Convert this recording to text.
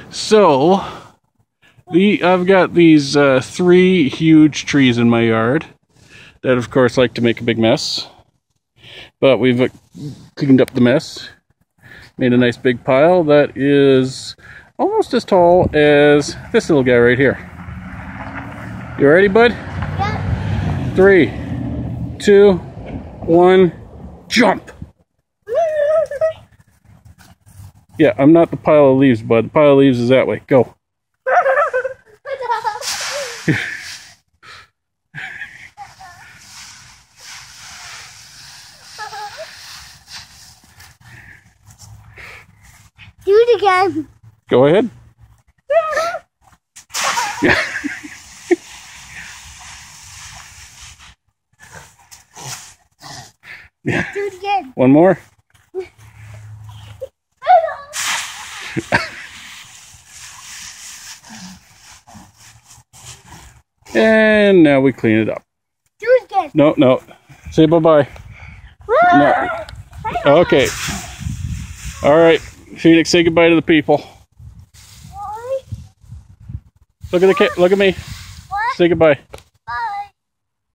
So, I've got these 3 huge trees in my yard that, of course, like to make a big mess. But we've cleaned up the mess, made a nice big pile that is almost as tall as this little guy right here. You ready, bud? Yeah. 3, 2, 1, jump! Yeah, I'm not the pile of leaves, bud. The pile of leaves is that way. Go. Do it again. Go ahead. Yeah. Yeah. Do it again. One more. And now we clean it up. Do it again. No, no. Say bye-bye. No. Okay. All right. Phoenix, say goodbye to the people. Why? Look at the look at me. What? Say goodbye.